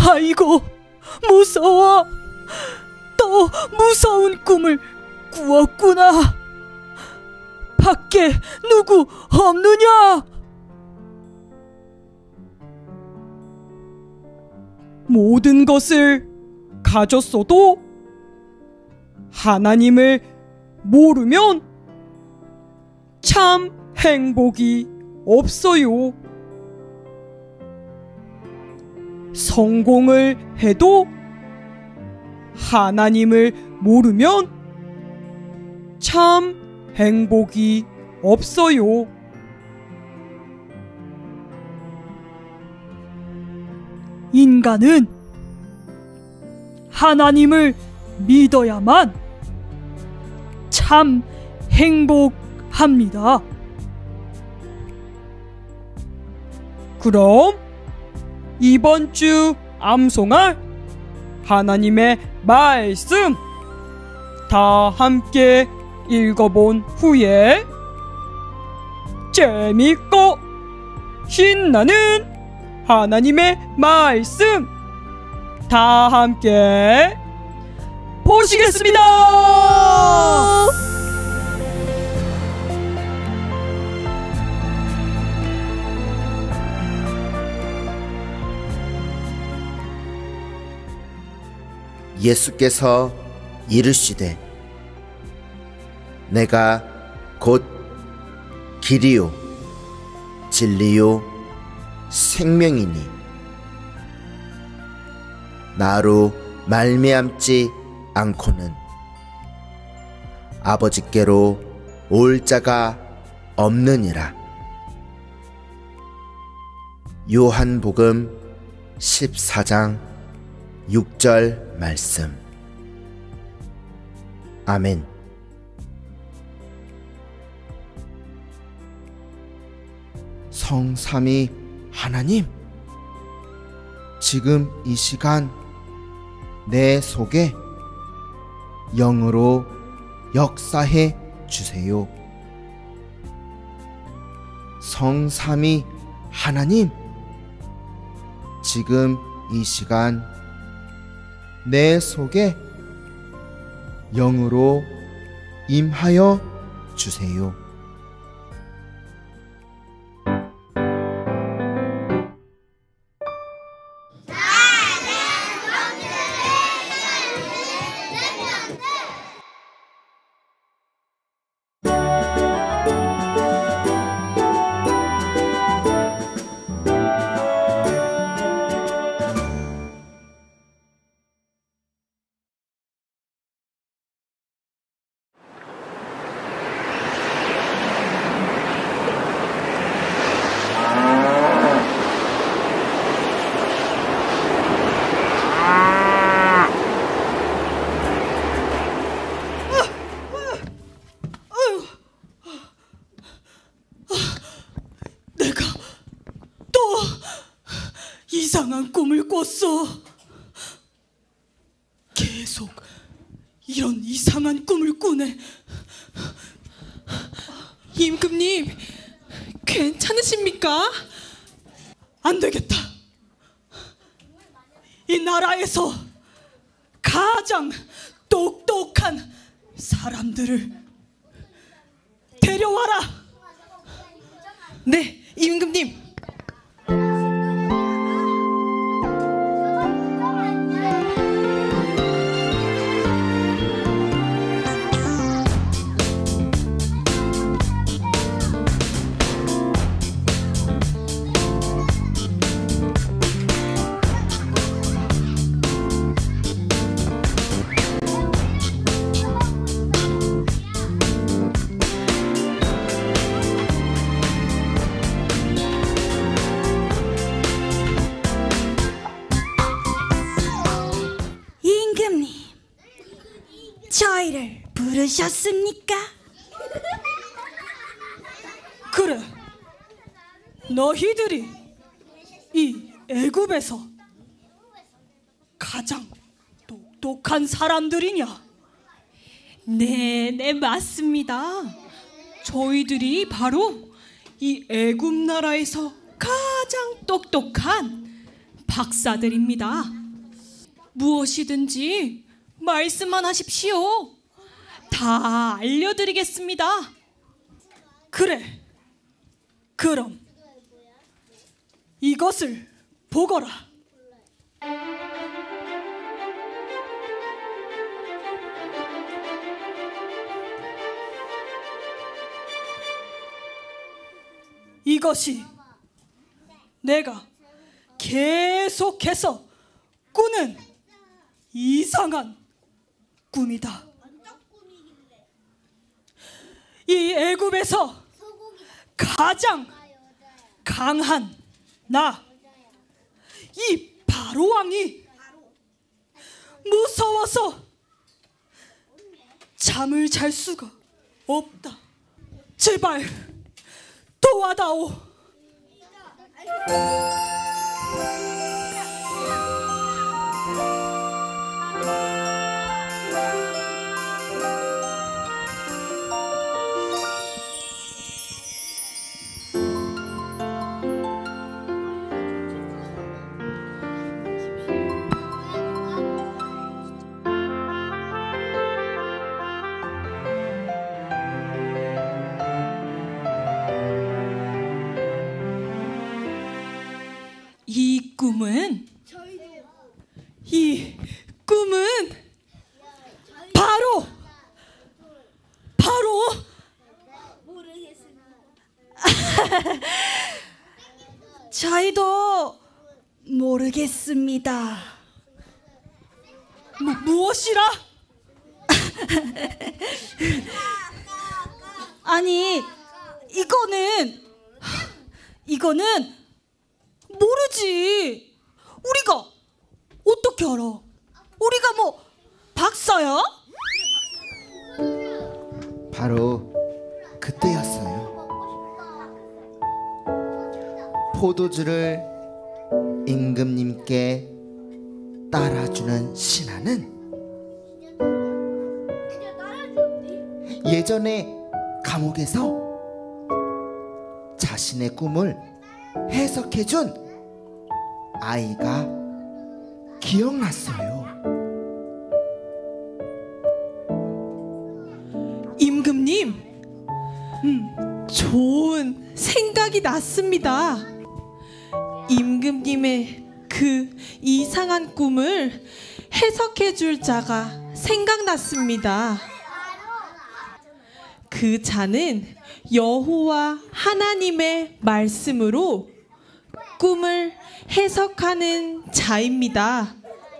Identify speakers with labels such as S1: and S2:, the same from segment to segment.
S1: 아이고, 무서워. 또 무서운 꿈을 꾸었구나. 밖에 누구 없느냐? 모든 것을 가졌어도 하나님을 모르면 참 행복이 없어요. 성공을 해도 하나님을 모르면 참 행복이 없어요. 인간은 하나님을 믿어야만 참 행복합니다. 그럼 이번 주 암송할 하나님의 말씀 다 함께 읽어본 후에 재밌고 신나는 하나님의 말씀 다 함께 보시겠습니다.
S2: 예수께서 이르시되 내가 곧 길이요 진리요 생명이니 나로 말미암지 않고는 아버지께로 올 자가 없느니라. 요한복음 14장 6절 말씀. 아멘. 성삼위 하나님, 지금 이 시간 내 속에 영으로 역사해 주세요. 성삼위 하나님, 지금 이 시간 내 속에 영으로 임하여 주세요.
S1: 이상한 꿈을 꿨어. 계속 이런 이상한 꿈을 꾸네.
S3: 임금님, 괜찮으십니까?
S1: 안 되겠다. 이 나라에서 가장 똑똑한 사람들을 데려와라.
S3: 네, 임금님.
S4: 저희를 부르셨습니까?
S1: 그래, 너희들이 이 애굽에서 가장 똑똑한 사람들이냐?
S3: 네, 맞습니다. 저희들이 바로 이 애굽 나라에서 가장 똑똑한 박사들입니다. 무엇이든지 말씀만 하십시오. 다 알려드리겠습니다.
S1: 그래. 그럼 이것을 보거라. 이것이 내가 계속해서 꾸는 이상한 꿈이다. 이 애굽에서 가장 강한 나, 이 바로 왕이 무서워서 잠을 잘 수가 없다. 제발 도와다오.
S3: 이 꿈은
S1: 바로
S4: 저희도 모르겠습니다.
S1: 무엇이라?
S4: 아니, 이거는 모르지. 우리가 어떻게 알아? 우리가 뭐 박사야?
S2: 바로 그때였어요. 포도주를 임금님께 따라주는 신하는 예전에 감옥에서 자신의 꿈을 해석해준 아이가 기억났어요.
S3: 임금님, 좋은 생각이 났습니다. 임금님의 그 이상한 꿈을 해석해 줄 자가 생각났습니다. 그 자는 여호와 하나님의 말씀으로 꿈을 해석하는 자입니다.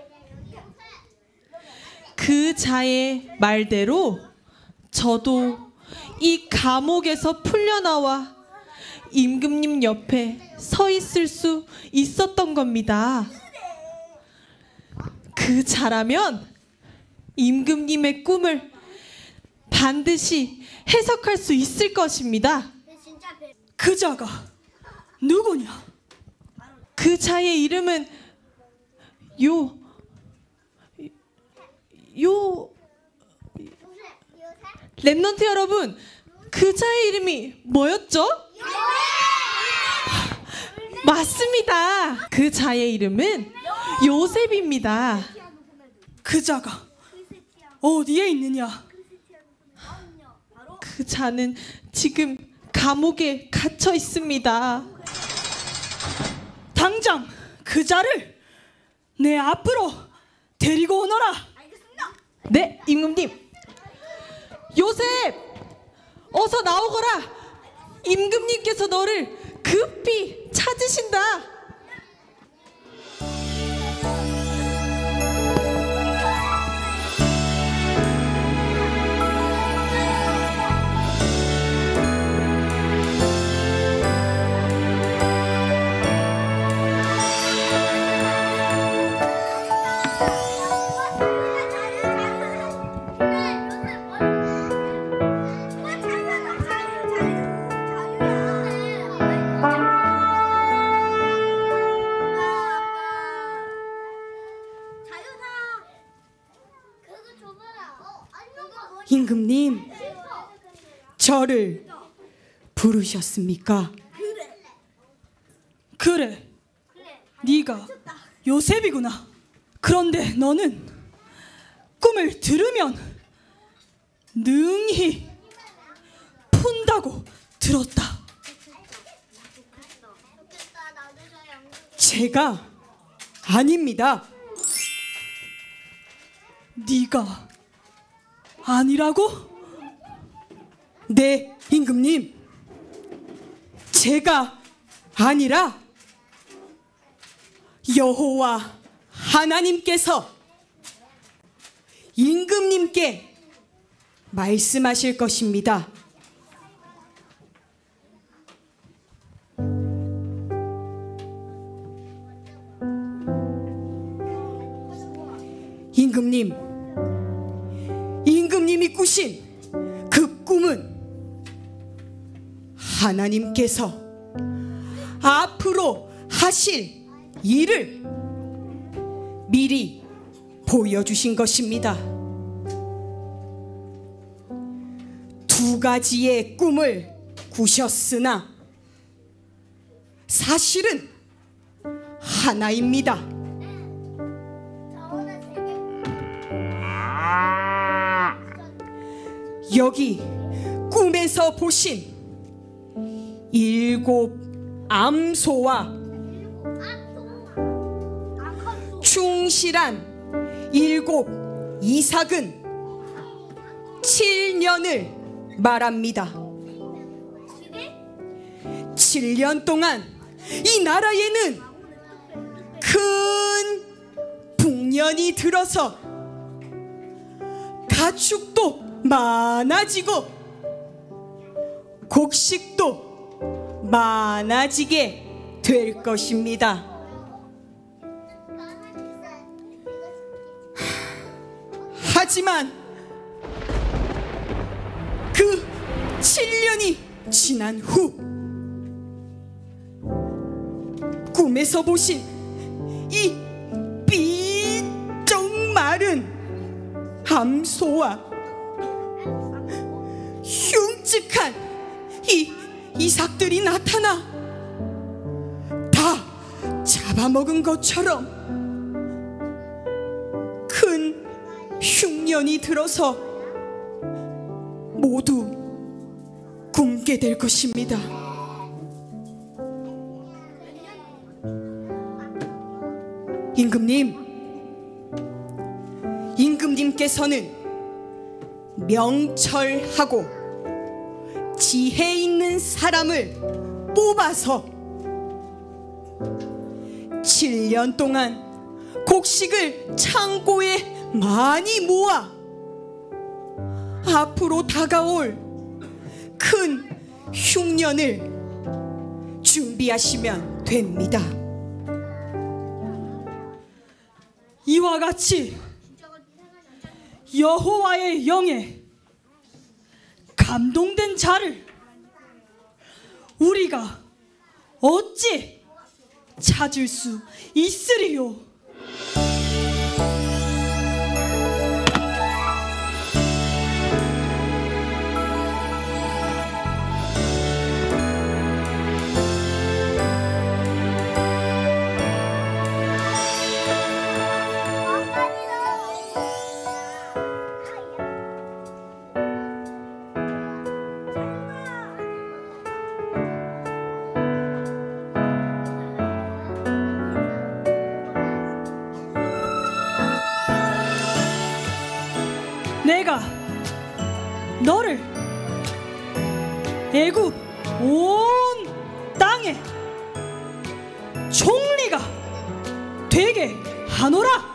S3: 그 자의 말대로 저도 이 감옥에서 풀려나와 임금님 옆에 서 있을 수 있었던 겁니다. 그 자라면 임금님의 꿈을 반드시 해석할 수 있을 것입니다.
S1: 그 자가 누구냐?
S3: 그 자의 이름은 랩넌트 여러분, 그 자의 이름이 뭐였죠? 맞습니다. 그 자의 이름은 요셉입니다.
S1: 그 자가 어디에 있느냐?
S3: 그 자는 지금 감옥에 갇혀 있습니다.
S1: 당장 그 자를 내 앞으로 데리고 오너라.
S3: 네, 임금님. 요셉, 어서 나오거라. 임금님께서 너를 급히 찾으신다.
S1: 임금님, 저를 부르셨습니까? 그래, 네가 요셉이구나. 그런데 너는 꿈을 들으면 능히 푼다고 들었다.
S3: 제가 아닙니다.
S1: 네가 아니라고?
S3: 네, 임금님. 제가 아니라 여호와 하나님께서 임금님께 말씀하실 것입니다. 임금님이 꾸신 그 꿈은 하나님께서 앞으로 하실 일을 미리 보여주신 것입니다. 두 가지의 꿈을 꾸셨으나 사실은 하나입니다. 여기 꿈에서 보신 7 암소와 충실한 7 이삭은 7년을 말합니다. 7년 동안 이 나라에는 큰 풍년이 들어서 가축도 많아지고 곡식도 많아지게 될 것입니다. 하지만 그 7년이 지난 후 꿈에서 보신 이 삐쩍 마른 암소와 흉측한 이 이삭들이 나타나 다 잡아먹은 것처럼 큰 흉년이 들어서 모두 굶게 될 것입니다. 임금님께서는 명철하고 지혜 있는 사람을 뽑아서 7년 동안 곡식을 창고에 많이 모아 앞으로 다가올 큰 흉년을 준비하시면 됩니다.
S1: 이와 같이 여호와의 영에 감동된 자를 우리가 어찌 찾을 수 있으리요? 내가 너를 애굽 온 땅에 총리가 되게 하노라.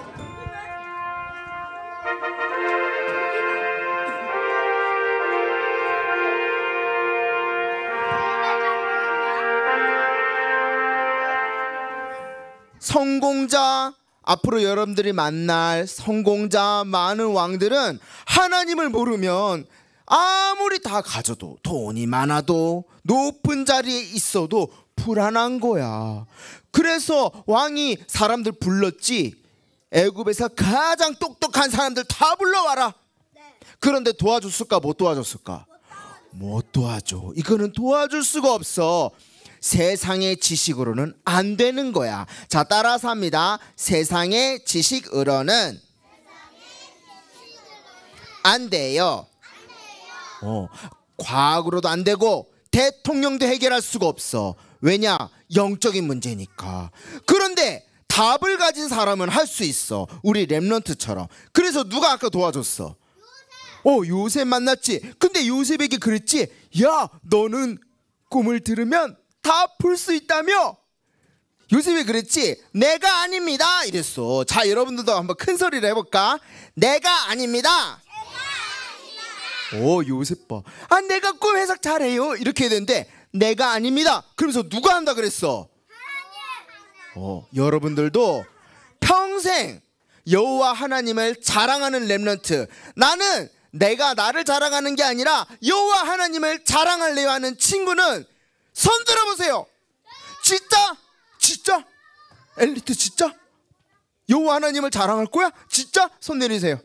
S2: 성공자, 앞으로 여러분들이 만날 성공자 많은 왕들은 하나님을 모르면 아무리 다 가져도 돈이 많아도 높은 자리에 있어도 불안한 거야. 그래서 왕이 사람들 불렀지. 애굽에서 가장 똑똑한 사람들 다 불러와라. 그런데 도와줬을까 못 도와줬을까? 못 도와줘. 이거는 도와줄 수가 없어. 세상의 지식으로는 안 되는 거야. 자, 따라서 합니다. 세상의 지식으로는 안 돼요. 과학으로도 안 되고 대통령도 해결할 수가 없어. 왜냐? 영적인 문제니까. 그런데 답을 가진 사람은 할 수 있어. 우리 렘넌트처럼. 그래서 누가 아까 도와줬어? 요셉 만났지. 근데 요셉에게 그랬지. 야, 너는 꿈을 들으면 다 풀 수 있다며? 요셉이 그랬지. 내가 아닙니다 이랬어. 자, 여러분들도 한번 큰 소리로 해볼까? 내가 아닙니다. 요셉 봐. 내가 꿈 해석 잘해요 이렇게 해야 되는데 내가 아닙니다. 그러면서 누가 한다 그랬어? 여러분들도 평생 여호와 하나님을 자랑하는 렘넌트. 나는 내가 나를 자랑하는 게 아니라 여호와 하나님을 자랑할래요 하는 친구는 손 들어보세요. 진짜? 진짜? 엘리트 진짜? 여호와 하나님을 자랑할 거야? 진짜? 손 내리세요.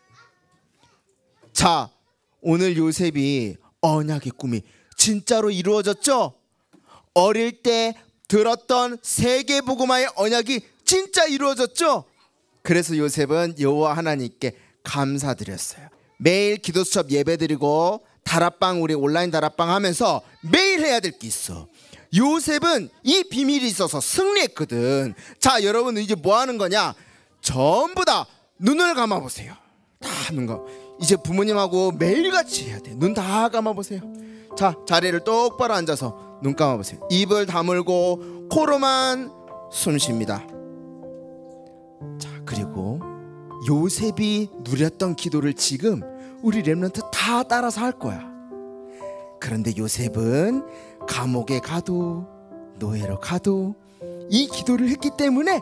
S2: 자, 오늘 요셉이 언약의 꿈이 진짜로 이루어졌죠? 어릴 때 들었던 세계복음화의 언약이 진짜 이루어졌죠? 그래서 요셉은 여호와 하나님께 감사드렸어요. 매일 기도 수첩 예배드리고 다락방, 우리 온라인 다락방 하면서 매일 해야 될 게 있어. 요셉은 이 비밀이 있어서 승리했거든. 자, 여러분 이제 뭐 하는 거냐? 전부 다 눈을 감아보세요. 다 눈 감아. 이제 부모님하고 매일같이 해야 돼. 눈 다 감아보세요. 자, 자리를 똑바로 앉아서 눈 감아보세요. 입을 다물고 코로만 숨 쉽니다. 자, 그리고 요셉이 누렸던 기도를 지금 우리 렘넌트 다 따라서 할 거야. 그런데 요셉은 감옥에 가도 노예로 가도 이 기도를 했기 때문에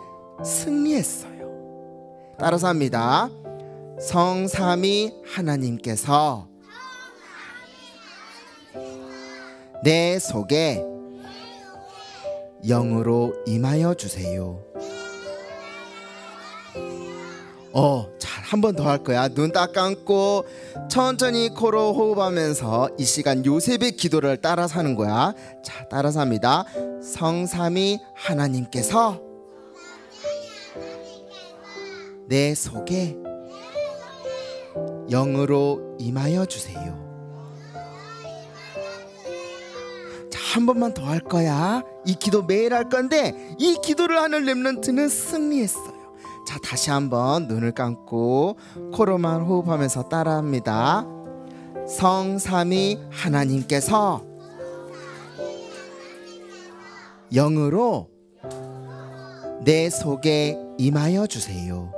S2: 승리했어요. 따라서 합니다. 성삼위 하나님께서 내 속에 영으로 임하여 주세요. 잘, 한 번 더 할 거야. 눈 딱 감고 천천히 코로 호흡하면서 이 시간 요셉의 기도를 따라서 하는 거야. 자, 따라서 합니다. 성삼위 하나님께서 내 속에 영으로 임하여 주세요. 자, 한 번만 더 할 거야. 이 기도 매일 할 건데 이 기도를 하는 렘넌트는 승리했어요. 자, 다시 한번 눈을 감고 코로만 호흡하면서 따라합니다. 성삼위 하나님께서 영으로 내 속에 임하여 주세요.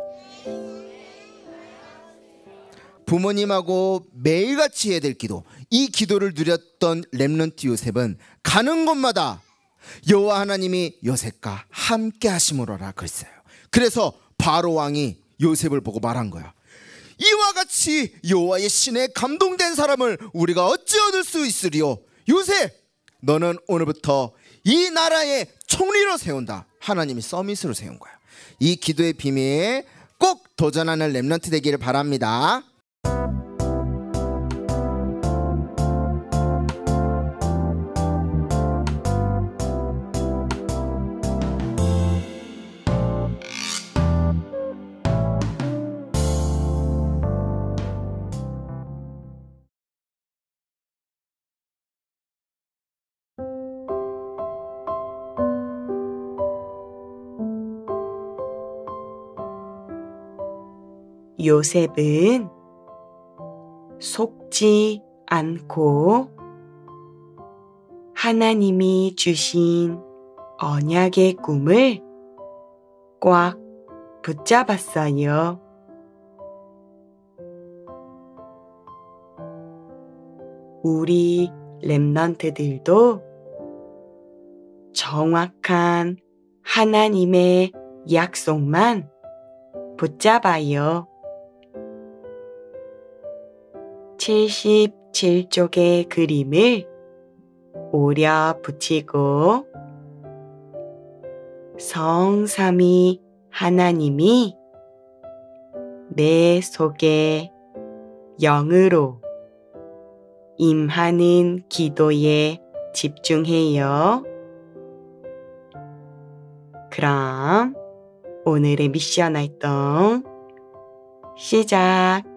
S2: 부모님하고 매일같이 해야 될 기도, 이 기도를 누렸던 렘넌트 요셉은 가는 곳마다 여호와 하나님이 요셉과 함께 하심으로라 그랬어요. 그래서 바로 왕이 요셉을 보고 말한 거야. 이와 같이 여호와의 신에 감동된 사람을 우리가 어찌 얻을 수 있으리요? 요셉, 너는 오늘부터 이 나라의 총리로 세운다. 하나님이 서밋으로 세운 거야. 이 기도의 비밀 꼭 도전하는 렘넌트 되기를 바랍니다.
S5: 요셉은 속지 않고 하나님이 주신 언약의 꿈을 꽉 붙잡았어요. 우리 렘넌트들도 정확한 하나님의 약속만 붙잡아요. 77쪽의 그림을 오려 붙이고 성삼위 하나님이 내 속에 영으로 임하는 기도에 집중해요. 그럼 오늘의 미션 활동 시작!